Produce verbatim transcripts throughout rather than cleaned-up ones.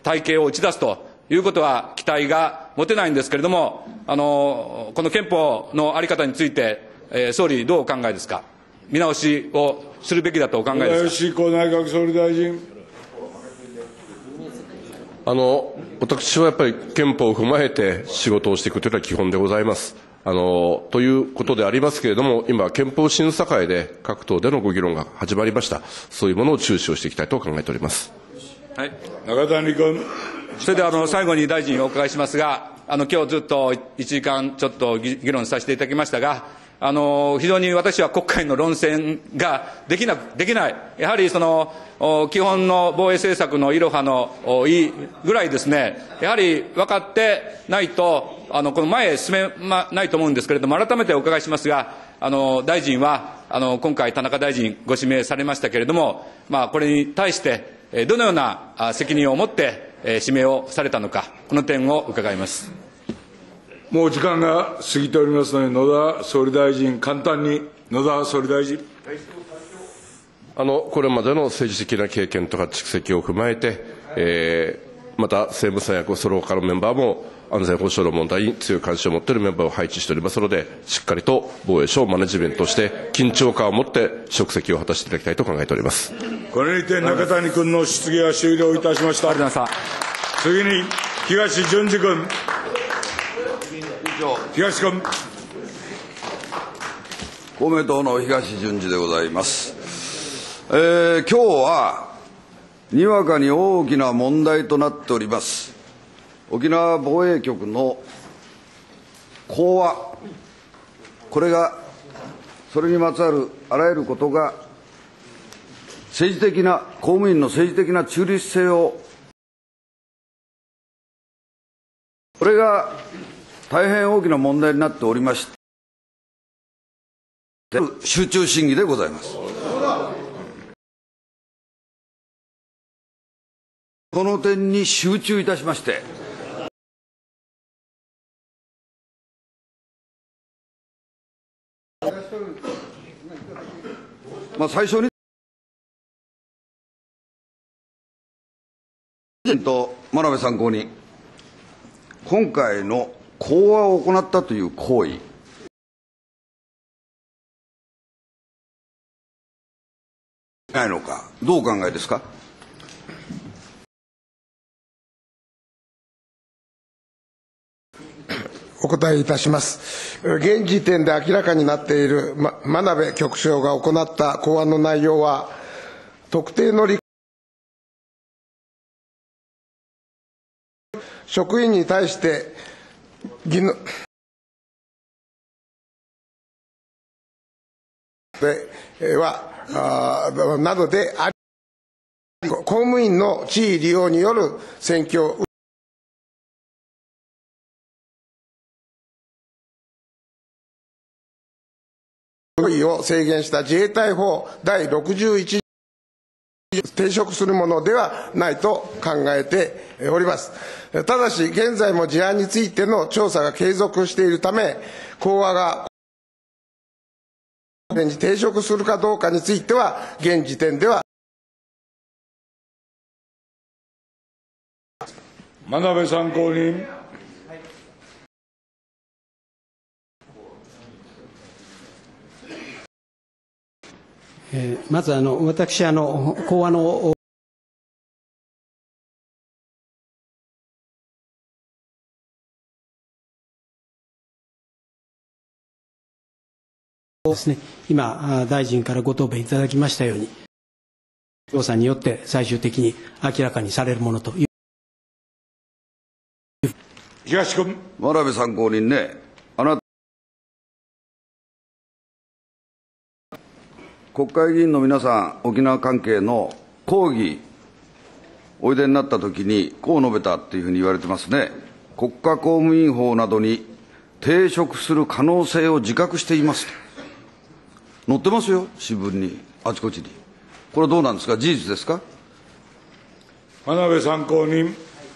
体系を打ち出すということは期待が持てないんですけれども、あのこの憲法の在り方について、えー、総理、どうお考えですか。見直しをするべきだとお考えですか。 林公内閣総理大臣。 あの私はやっぱり憲法を踏まえて仕事をしていくというのは基本でございます。あのということでありますけれども、今、憲法審査会で各党でのご議論が始まりました。そういうものを注視をしていきたいと考えております。 はい、 中谷君。 それではあの最後に大臣にお伺いしますが、あの今日ずっといちじかんちょっと議論させていただきましたが、あの非常に私は国会の論戦ができなできない、やはりその基本の防衛政策のいろはのいいぐらいですね、やはり分かってないと、あのこの前へ進めないと思うんですけれども、改めてお伺いしますが、あの大臣はあの今回、田中大臣ご指名されましたけれども、まあ、これに対して、どのような責任を持って指名をされたのか、この点を伺います。 もう時間が過ぎておりますので、野田総理大臣、簡単に。野田総理大臣。 あのこれまでの政治的な経験とか蓄積を踏まえて、えー、また政務三役、その他のメンバーも安全保障の問題に強い関心を持っているメンバーを配置しておりますので、しっかりと防衛省をマネジメントして、緊張感を持って職責を果たしていただきたいと考えております。 これにて中谷君の質疑は終了いたしました。 ありがとうございました。 次に東純次君。東君。 公明党の東純次でございます。えー、今日はにわかに大きな問題となっております沖縄防衛局の講和、これがそれにまつわるあらゆることが政治的な公務員の政治的な中立性を、これが大変大きな問題になっておりまして、集中審議でございます。この点に集中いたしまして、まあ、最初にと真鍋参考に、今回の講和を行ったという行為、ないのか、どうお考えですか。 お答えいたします。現時点で明らかになっている真鍋局長が行った講和の内容は、特定の理職員に対して技能ではなどであり、公務員の地位利用による選挙を制限した自衛隊法だいろくじゅういち抵触するものではないと考えております。ただし、現在も事案についての調査が継続しているため、講和がに抵触するかどうかについては、現時点では。 真鍋参考人。 えー、まずあの私あの講和のですね、今大臣からご答弁いただきましたように、調査によって最終的に明らかにされるものという。 東君。 真鍋参考人ね、あなた国会議員の皆さん、沖縄関係の抗議、おいでになったときに、こう述べたっていうふうに言われてますね。国家公務員法などに抵触する可能性を自覚していますと。載ってますよ、新聞に、あちこちに。これはどうなんですか、事実ですか。 真鍋参考人。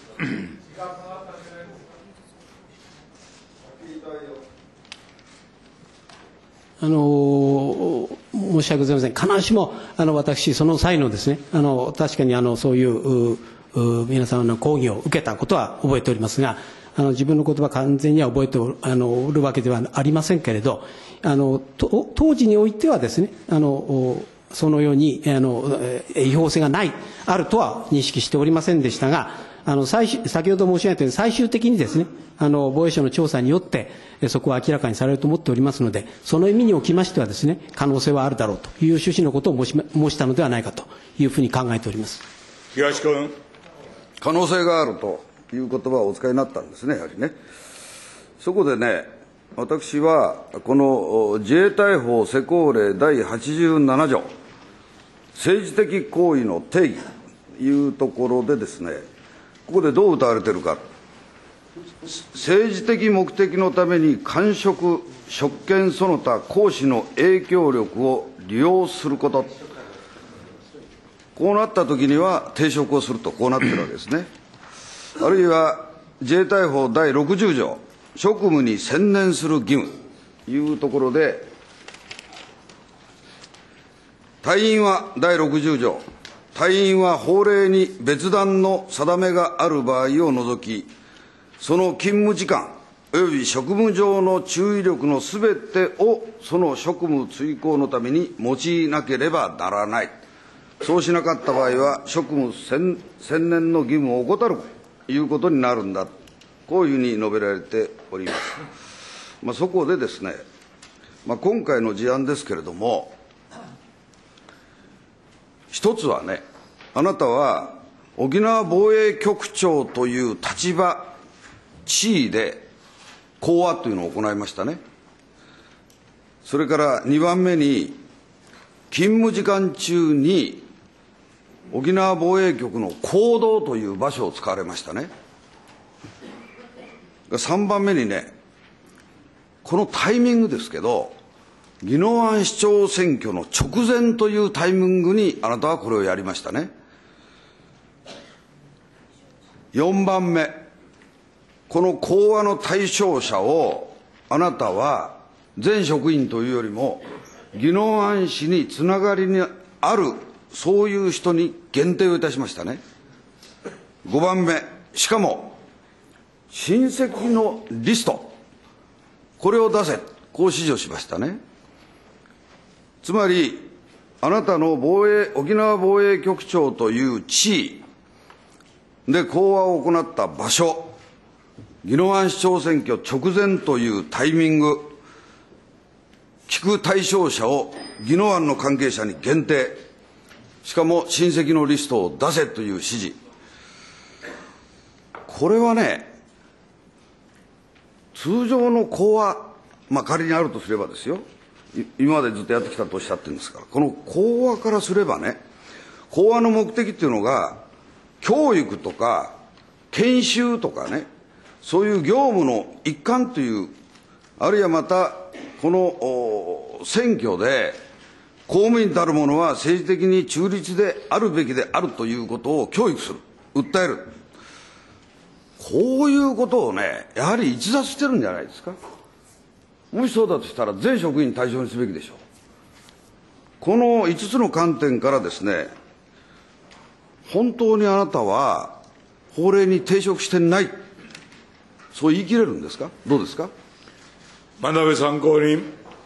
あの申し訳ございません、必ずしもあの私、その際のですね、あの確かにあのそういう皆様の講義を受けたことは覚えておりますが、あの自分の言葉完全には覚えておる、あのおるわけではありませんけれど、あのと当時においてはですね、あのそのようにあの違法性がないあるとは認識しておりませんでしたが、あの最終先ほど申し上げたように最終的にですね、あの防衛省の調査によってそこは明らかにされると思っておりますので、その意味におきましてはですね、可能性はあるだろうという趣旨のことを申し申したのではないかというふうに考えております。 東君。 可能性があるという言葉をお使いになったんですね、やはりね。そこでね、私はこの自衛隊法施行令だいはちじゅうなな条、政治的行為の定義というところでですね、ここでどう謳われているか、政治的目的のために官職、職権その他行使の影響力を利用すること、こうなったときには抵触をすると、こうなっているわけですね。あるいは自衛隊法だいろくじゅう条、職務に専念する義務というところで、隊員はだいろくじゅう条、隊員は法令に別段の定めがある場合を除き、その勤務時間及び職務上の注意力のすべてをその職務遂行のために用いなければならない。そうしなかった場合は職務専念の義務を怠るということになるんだ。こういうふうに述べられております。まあ、そこでですね、まあ、今回の事案ですけれども、一つはね、あなたは沖縄防衛局長という立場、地位で講話というのを行いましたね。それからにばんめに、勤務時間中に沖縄防衛局の講堂という場所を使われましたね。さんばんめにね、このタイミングですけど、宜野湾市長選挙の直前というタイミングにあなたはこれをやりましたね。よんばんめ、この講話の対象者をあなたは全職員というよりも宜野湾市につながりにあるそういう人に限定をいたしましたね。ごばんめ、しかも親戚のリスト、これを出せ、こう指示をしましたね。つまりあなたの防衛沖縄防衛局長という地位で講話を行った場所、宜野湾市長選挙直前というタイミング、聞く対象者を宜野湾の関係者に限定、しかも親戚のリストを出せという指示、これはね、通常の講話、まあ、仮にあるとすればですよ、今までずっとやってきたとおっしゃってるんですから、この講話からすればね、講話の目的っていうのが、教育とか研修とかね、そういう業務の一環という、あるいはまたこの選挙で公務員たる者は政治的に中立であるべきであるということを教育する、訴える、こういうことをね、やはり逸脱してるんじゃないですか。もしそうだとしたら全職員対象にすべきでしょう。このいつつの観点からですね、本当にあなたは法令に抵触してない、そう言い切れるんですか、どうですか。 真鍋参考人。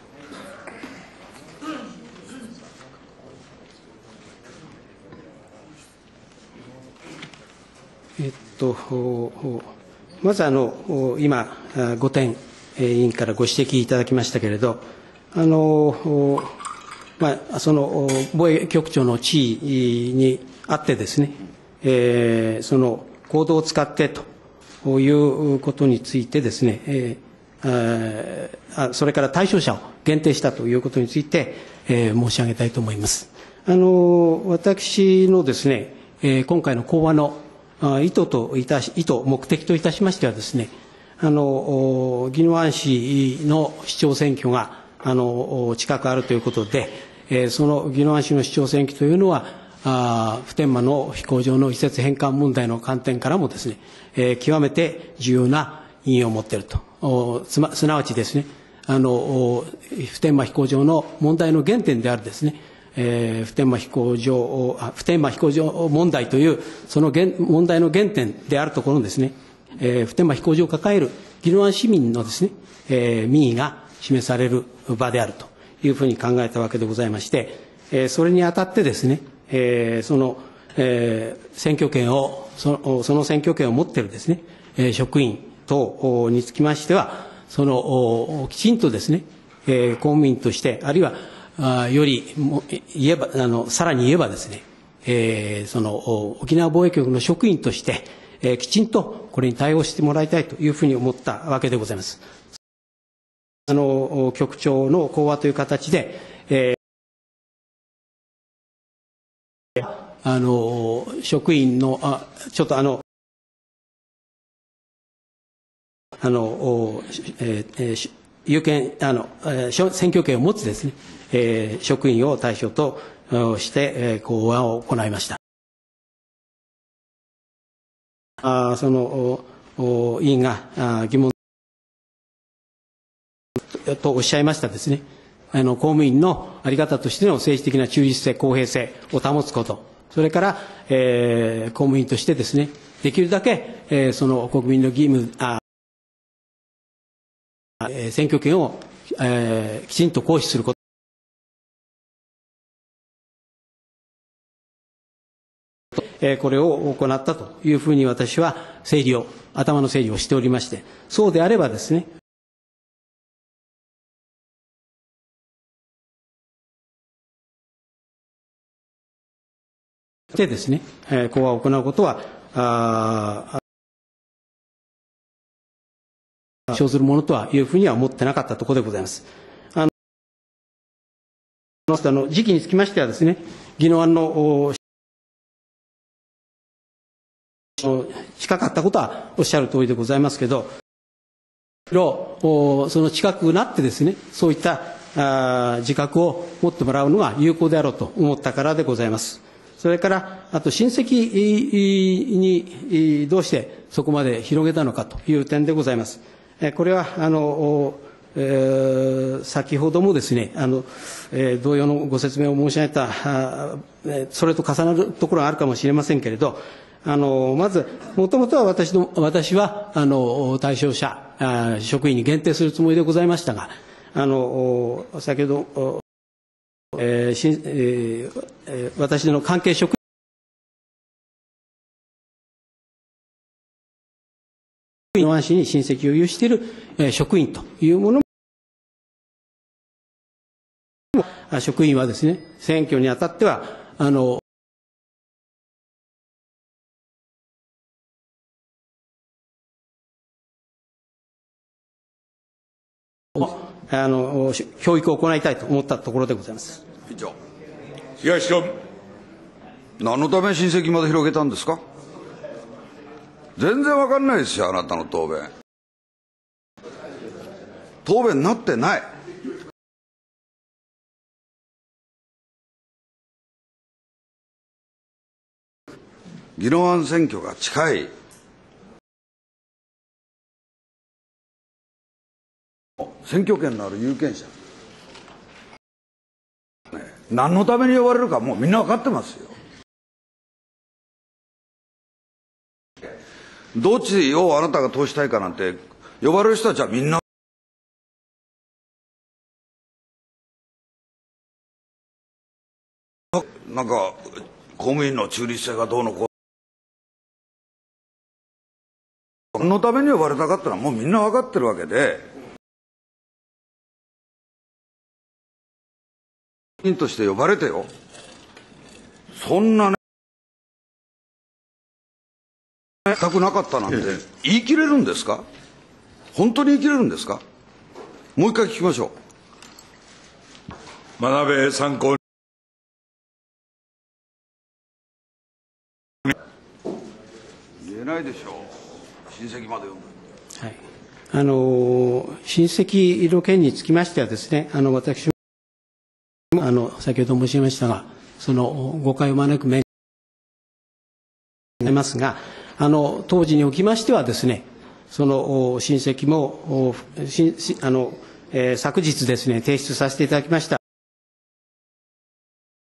えっと、まずあの今ごてん委員からご指摘いただきましたけれど、あの、まあ、その防衛局長の地位にあってですね、えー、その行動を使ってということについてですね、えー、それから対象者を限定したということについて、えー、申し上げたいと思います。あの、私のですね、えー、今回の講話の意図といたし、意図、目的といたしましてはですね、あの、宜野湾市の市長選挙が、あの、近くあるということで、えー、その宜野湾市の市長選挙というのは、あ普天間の飛行場の移設返還問題の観点からもですね、えー、極めて重要な意義を持っていると。つま、すなわちですね、あの、普天間飛行場の問題の原点であるですね、 えー、普天間飛行場、普天間飛行場問題という、その原問題の原点であるところのですね、えー、普天間飛行場を抱える宜野湾市民のですね、えー、民意が示される場であるというふうに考えたわけでございまして、えー、それにあたってですね、えー、その、えー、選挙権をその、その選挙権を持っているですね、えー、職員等につきましては、そのきちんとですね、えー、公務員として、あるいはあよりも言えばあのさらに言えばですね、えー、その沖縄防衛局の職員として、えー、きちんとこれに対応してもらいたいというふうに思ったわけでございます。あの局長の講話という形で、えー、あの職員のあちょっとあのあの、えー、有権あの、えー、選挙権を持つですね、えー、職員を対象として、えー、講話を行いました。あその委員が疑問とおっしゃいましたですね、あの公務員の在り方としての政治的な中立性、公平性を保つこと、それから、えー、公務員としてですね、できるだけ、えー、その国民の義務あ選挙権を、えー、きちんと行使すること、えー、これを行ったというふうに私は整理を頭の整理をしておりまして、そうであればですね、でですね、えー、講話を行うことはあ生ずるものとはいうふうには思ってなかったところでございます。あのあの時期につきましてはですね、宜野湾の近かったことはおっしゃる通りでございますけど、その近くなってですね、そういったあ自覚を持ってもらうのが有効であろうと思ったからでございます。それから、あと親戚にどうしてそこまで広げたのかという点でございます。これは、あの、えー、先ほどもですね、あの、えー、同様のご説明を申し上げた、あそれと重なるところがあるかもしれませんけれど、あの、まず、もともとは私の、私は、あの、対象者、あ職員に限定するつもりでございましたが、あの、先ほど、えーしえー、私の関係職員宜野湾市に親戚を有している、えー、職員というものも、職員はですね、選挙にあたっては、あの、あの教育を行いたいと思ったところでございます。 以上。 東君。 何のため親戚まで広げたんですか。全然わかんないですよ、あなたの答弁。答弁になってない。宜野湾選挙が近い。選挙権のある有権者、ね、何のために呼ばれるかもうみんな分かってますよ。どっちをあなたが通したいかなんて呼ばれる人たちはみんななんか公務員の中立性がどうのこう何のために呼ばれたかってのはもうみんな分かってるわけで、として呼ばれてよ、そんなね、したくなかったなんて言い切れるんですか。本当に言い切れるんですか。もう一回聞きましょう。真鍋参考言えないでしょう。親戚まで呼んで。 はい。あの親戚の件につきましてはですね、あの私あの先ほど申しましたが、その誤解を招く面がありますが、あの当時におきましてはですね、その親戚もあの、えー、昨日ですね提出させていただきました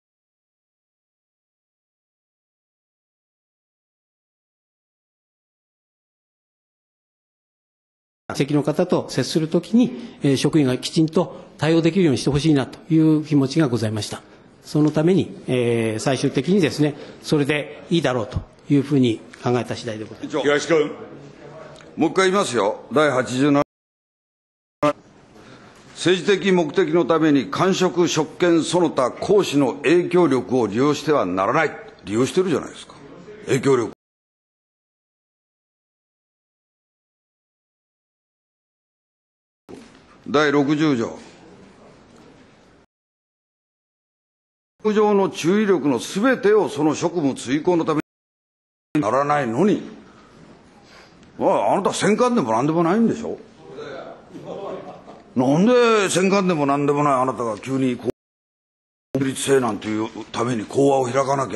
席の方と接するときに、えー、職員がきちんと対応できるようにしてほしいなという気持ちがございました。そのために、えー、最終的にですね、それでいいだろうというふうに考えた次第でございます。 東君。 もう一回言いますよ。だいはちじゅうなな政治的目的のために官職、職権その他行使の影響力を利用してはならない。利用してるじゃないですか。影響力。だいろくじゅう条。職務上の注意力のすべてをその職務遂行のためにならないのに、ああ、あなた戦艦でもなんでもないんでしょ。なんで戦艦でもなんでもないあなたが急に法律性なんていうために講話を開かなきゃ